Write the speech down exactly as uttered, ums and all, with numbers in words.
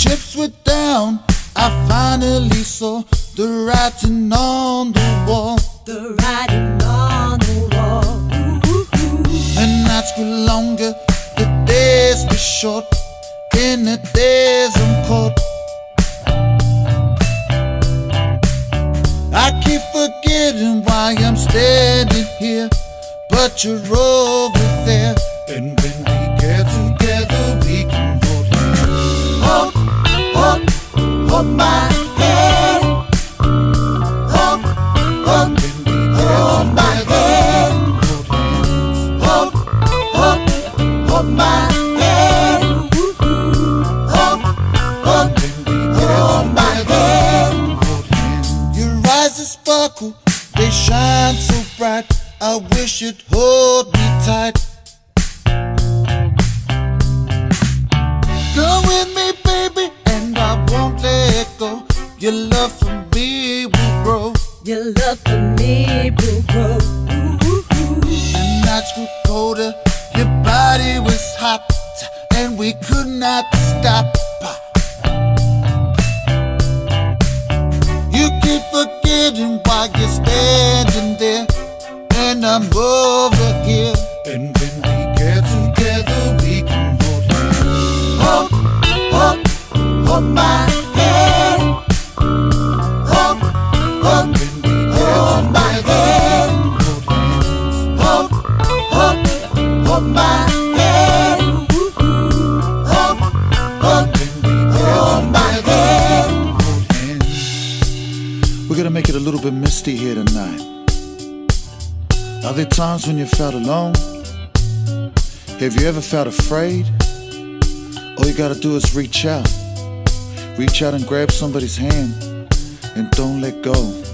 chips were down, I finally saw the writing on the wall. The writing on the wall. Ooh, ooh, ooh. The nights grew longer, the days were short. In the days I'm caught, I keep forgetting why I'm standing here, but you're over there. And when we get together, we can hold hands. Hold, hold, hold my hand. Hold, hold, when we get hold together, my hand. Hold hands. Hold, hold, hold my hand. Sparkle, they shine so bright, I wish you'd hold me tight. Come with me, baby, and I won't let go. Your love for me will grow. Your love for me will grow. Ooh, ooh, ooh. And nights grew colder, your body was hot, and we could not stop. You keep forgetting why you're standing there, and I'm over here. And when we get together, we can hold hands. Hold, hold, hold my hand. Hold, hold, when we get hold together, my hand. Hold hands. Hold, hold, hold my hand. Hold, hold, when we get hold my hand. We're gonna make it a little bit misty here tonight. Are there times when you felt alone? Have you ever felt afraid? All you gotta do is reach out. Reach out and grab somebody's hand and don't let go.